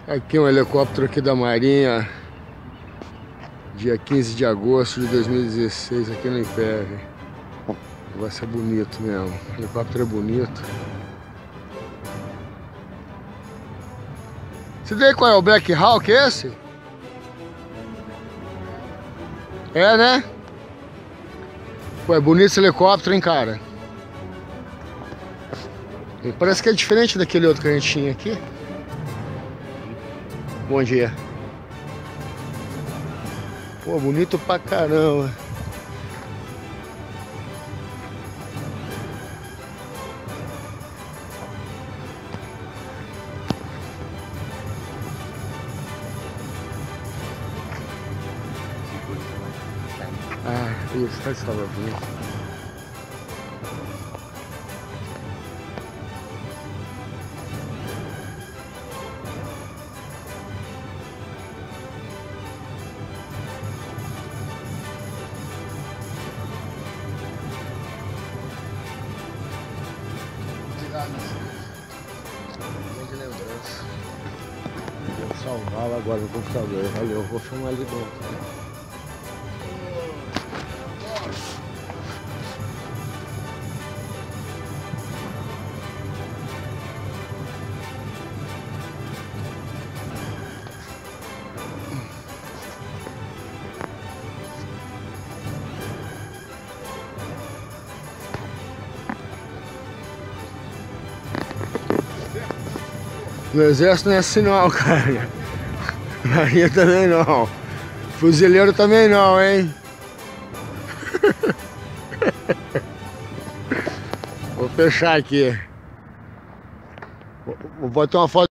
Aqui um helicóptero aqui da Marinha, dia 15 de agosto de 2016, aqui no IPEV. Vai ser bonito mesmo, o helicóptero é bonito. Você daí qual é o Black Hawk esse? É, né? Pô, é bonito esse helicóptero, hein, cara? E parece que é diferente daquele outro que a gente tinha aqui. Bom dia. Pô, bonito pra caramba. Ah, isso, faz favor. De lembrança. Vou salvá-la agora no computador. Valeu, vou filmar ali dentro. No exército não é assim não, cara. Marinha também não. Fuzileiro também não, hein? Vou fechar aqui. Vou botar uma foto.